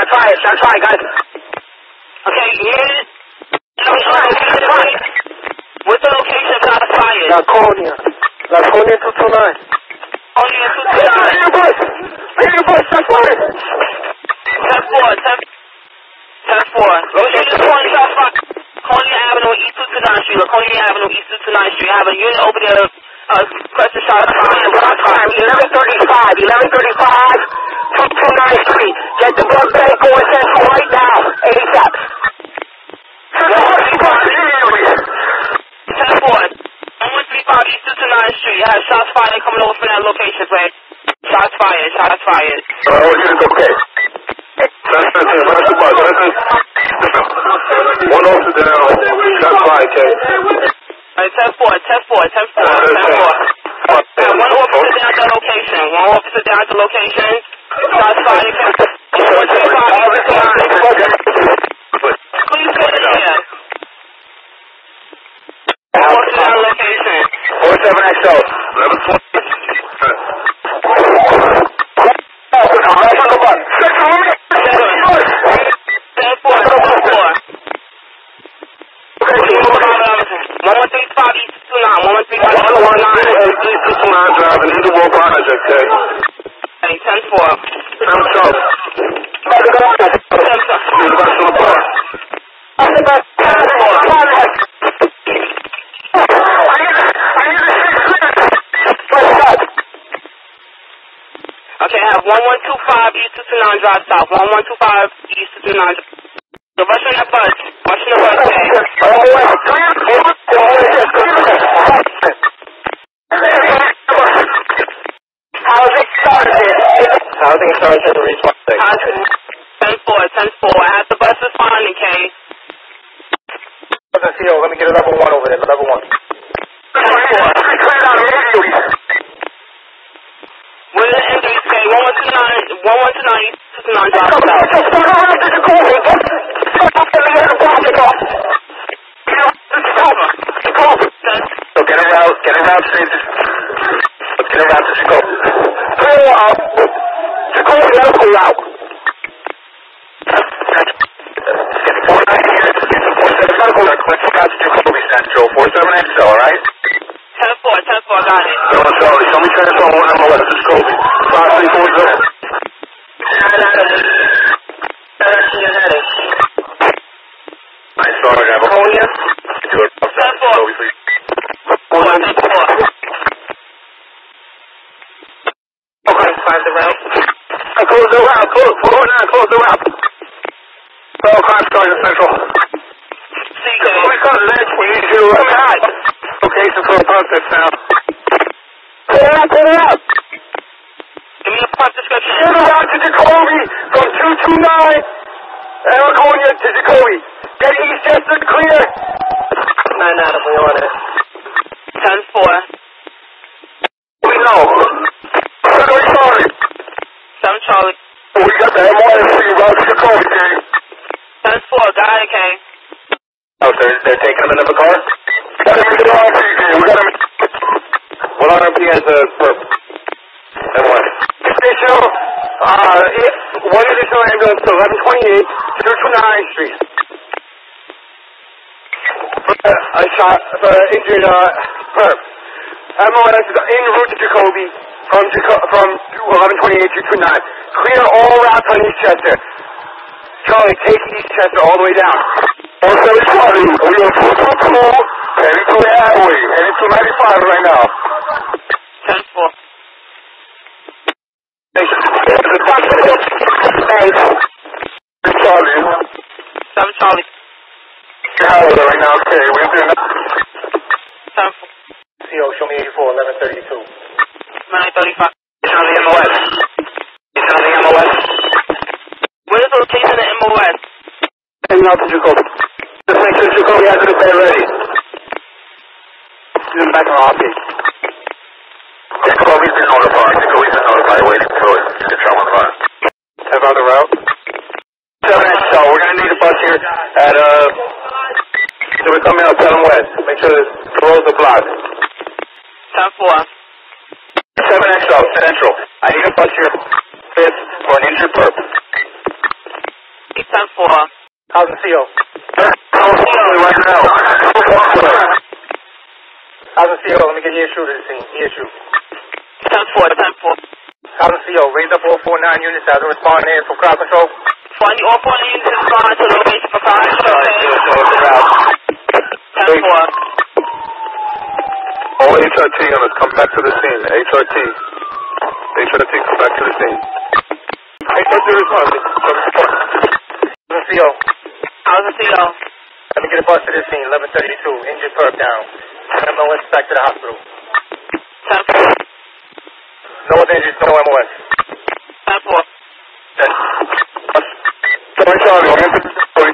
Shots fired, got it. Okay, here's... What's the location of shots fired? Laconia 229. Laconia 229. I hear your voice, shots fired. 10-4. Location 20 shots fired. Laconia Avenue, East 229th Street. Laconia Avenue, East 229th Street. I have a unit over there, requesting shots fired. 1135, 229th Street. Get the blood bank going central right now. 87. 10-4. 135 East 229th Street. I have shots fired coming over from that location, please. Shots fired. Okay. One officer down. Shots fired, okay. 10-4. One officer down at the location. Shots fired. 135. Please get in here. One officer down location. 47XL. 135 East 229. 135 East 229 driving into World Project, okay. Hey, 10-4. 10-4. Okay, I have 1125 East 229 drive south. 1125 East 229. So rush on that bus. Housing started at the response station. 10-4. I have the bus responding, Kay. Listen, CO, let me get a level 1 over there, level 1. 10-4. Where's the injuries, Kay? 1129 East 229 drive south. So get a route straight to... Let's get a route to Jacoby. Jacoby medical route. Get 49 here, get the 47 medical route. Let's go out to Jacoby Central. 47XL, alright? 10-4, got it. Show me transfer on MLS to Jacoby. 5340. Nice, sorry, I have a phone here. 10-4. 10-4. Okay, find the route. Close the route. Close the route. Oh, crime starting Central. Police on the edge, we need you to hide. Location for a process now. Pull it out. Give me a pump description. Shoot it out to Jacoby from 229 and Laconia to Jacoby. Get East Chester clear. 9 Adam, we on it. 10-4. We know. Sorry. 7 Charlie. We got the MYSC route to Jacoby, Kay. 10-4, got it, Kay. Oh, they're taking him into the car? Got him in the RP, we got him. What RP has a perp? And what? Additional, one additional ambulance to 1128 229 Street. A shot for injured perp. MLS is en route to Jacoby from 1128 229. Clear all routes on East Chester. Charlie, take East Chester all the way down. Also, Charlie, we are 222, heading to the highway, heading to 95 right now. 10-4. Thanks. Charlie. 7 Charlie. Highway right now, okay, we're doing that. 10-4. CO, show me 84, 1132. 935. It's on the MOS. It's on the MOS. Where's the location of the MOS? Heading out to Jacoby. Just make sure Jacoby has it ready. He's in the back of our office. Jacoby's been notified. Waiting for it. Get trouble on the line. Have on the route. 7XL, we're going to need a bus here at, so we're coming out 7 West. Make sure the roads are blocked. 10-4. 7XL, Central. I need a bus here, 5th, for an injured perp. 10-4. How's the CO? Right now. How's the CO? Let me get your issue to the scene. Issue. 10-4, 10-4. How's the CO? Raise up all 49 units as a respond here for crowd control. All 4 units respond to location for crowd control. 10-4. All HRT units, come back to the scene. HRT, come back to the scene. HRT response. How's the CO? How's the CO? Let me get a bus to this scene. 1132. Injured perp down. MOS back to the hospital. 10-4. No other injuries, no MOS. 10-4. Sorry, Charlie, I'm into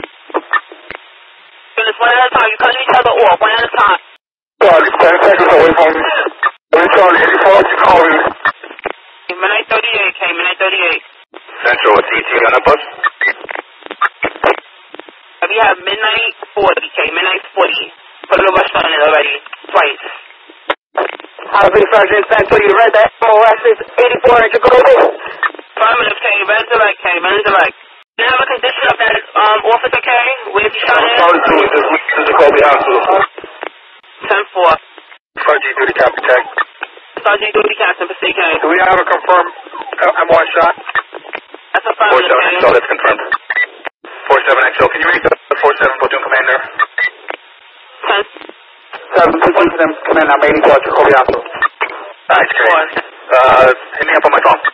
Units, one at a time. You're cutting each other off. One at a time. Charlie, 10 seconds away from me. Charlie, any faults, you call me. Midnight 38, K. Midnight 38. Central, what's ET on that bus? We have midnight 40, K. Midnight 40. Put a rush on it already. Twice. Housing Sergeant Central, you read that MOS is 84 in Jacoby. Affirmative, K. Red direct, K. Red direct. Do you have a condition of that officer, K? Where he shot in? This is Jacoby Hospital. 10-4. Sergeant duty captain check. Sergeant duty captain, Pacific, K. Do we have a confirmed M1 shot? That's affirmative, K. 47XO, that's confirmed. 47XO, can you read the 47 platoon commander? 10. 7 platoon command, I'm 84 Jacoby Hospital. Nice, great. Hit me up on my phone.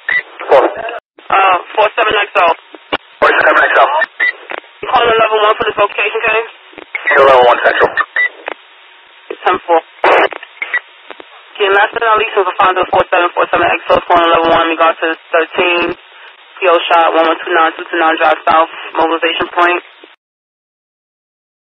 47XO. 47XO. You calling level 1 for this location, K? You're level 1 central. 10-4. Again, last but not least was a finder of 47XO calling level 1 in regards to 13 PO shot 1129 229 drive south mobilization point.